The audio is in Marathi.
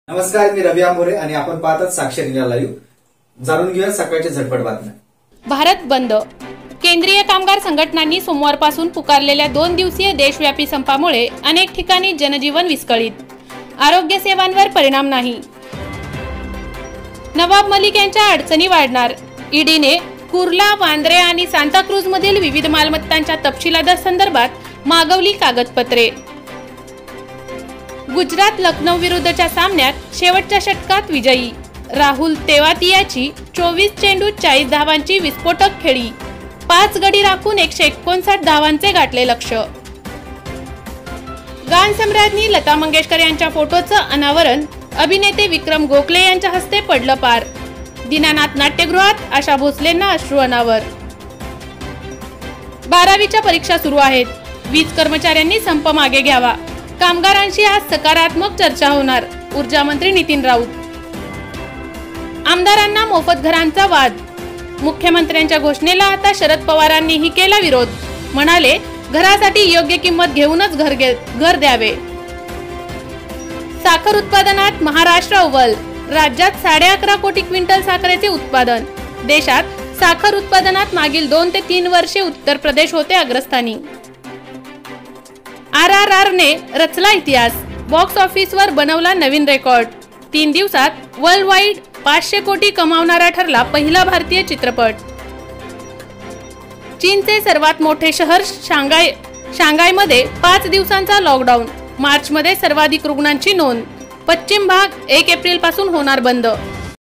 नमस्कार, मी रवी आंबोरे आणि आपण पाहतात साक्षर इंडिया लाईव्ह. जाणून घेऊया सकाळच्या झटपट बातम्या. भारत बंद. केंद्रीय कामगार संघटनांनी सोमवारपासून पुकारलेल्या 2 दिवसीय देशव्यापी संपामुळे अनेक ठिकाणी जनजीवन विस्कळीत. आरोग्य सेवांवर परिणाम नाही. नवाब मलिक यांच्या अडचणी वाढणार. ईडीने कुर्ला, वांद्रे आणि सांताक्रूज मधील विविध मालमत्तांच्या तपशिलादार मागवली कागदपत्रे. गुजरात लखनौ विरुद्धच्या सामन्यात शेवटच्या षटकात विजयी. राहुल तेवातियाची 24 चेंडूत 40 धावांची विस्फोटक खेळी. 5 गडी राखून 159 धावांचे गाठले लक्ष्य. गान सम्राज्ञी लता मंगेशकर यांच्या फोटोचं अनावरण अभिनेते विक्रम गोखले यांच्या हस्ते पडलं पार. दीनानाथ नाट्यगृहात आशा भोसलेंना अश्रू अनावर. 12वीच्या परीक्षा सुरू आहेत. वीज कर्मचाऱ्यांनी संप मागे घ्यावा. कामगारांशी आज सकारात्मक चर्चा होणार. ऊर्जा मंत्री नितीन राऊत. आमदारांना मोफत घरांचा वाद. मुख्यमंत्र्यांच्या घोषणेला आता शरद पवारांनीही केला विरोध. म्हणाले, घरासाठी योग्य किंमत घेऊनच घर द्यावे. साखर उत्पादनात महाराष्ट्र अव्वल. राज्यात 11.5 कोटी क्विंटल साखरेचे उत्पादन. देशात साखर उत्पादनात मागील 2 ते 3 वर्षे उत्तर प्रदेश होते अग्रस्थानी. RRR ने रचला इतिहास. बॉक्स ऑफिसवर बनवला नवीन रेकॉर्ड. 3 दिवसात वर्ल्ड वाईड 500 कोटी कमावणारा ठरला पहिला भारतीय चित्रपट. चीनचे सर्वात मोठे शहर शांघायमध्ये 5 दिवसांचा लॉकडाऊन. मार्चमध्ये सर्वाधिक रुग्णांची नोंद. पश्चिम भाग 1 एप्रिल पासून होणार बंद.